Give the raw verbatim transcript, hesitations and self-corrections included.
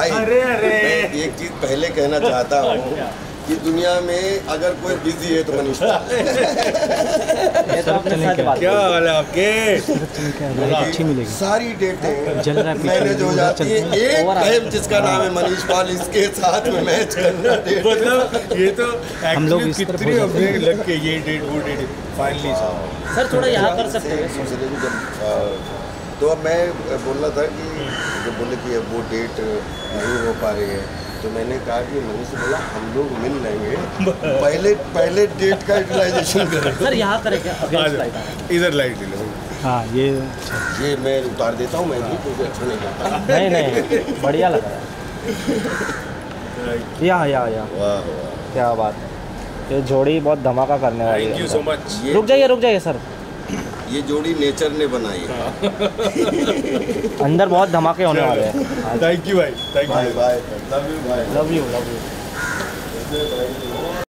भाई अरे अरे मैं एक चीज पहले कहना चाहता हूँ कि दुनिया में अगर कोई बिजी है तो मनीष ये तो आपने सच बात क्या हाल है आपके? अच्छी मिलेगी। सारी डेटें जल रहा है मैनेज हो जाती है। एक टाइम जिसका नाम है मनीष पाल, इसके साथ में मैच करना डेट। मतलब ये तो हम लोग एक्चुअली इस तरफ कितनी हो अपने लग के ये डेट वो डेट फाइनली साहब। सर थोड़ा यहाँ कर सकते हैं। सोच रहे थे जब आ, तो अब मैं बोल रहा था कि जब बोले कि अब वो डेट नहीं हो पा रही है तो मैंने कहा कि मनीष से बोला हम लोग मिल लेंगे, पहले पहले डेट का यूटिलाइजेशन करें। सर यहाँ करें क्या? अगेंस्ट लाइट आ रहा है। इधर लाइट ले लो। हाँ ये ये मैं उतार देता हूँ, मैं भी क्योंकि अच्छा नहीं लगता। नहीं नहीं बढ़िया लग रहा है। यहाँ यहाँ यहाँ वाह वाह, क्या बात है। ये जोड़ी बहुत धमाका करने वाली थैंक यू है। So much. ये रुक जाइए रुक जाइए सर, ये जोड़ी नेचर ने बनाई है। अंदर बहुत धमाके होने वाले हैं। थैंक यू भाई, thank bye you. Bye, love you bye. Love you love you.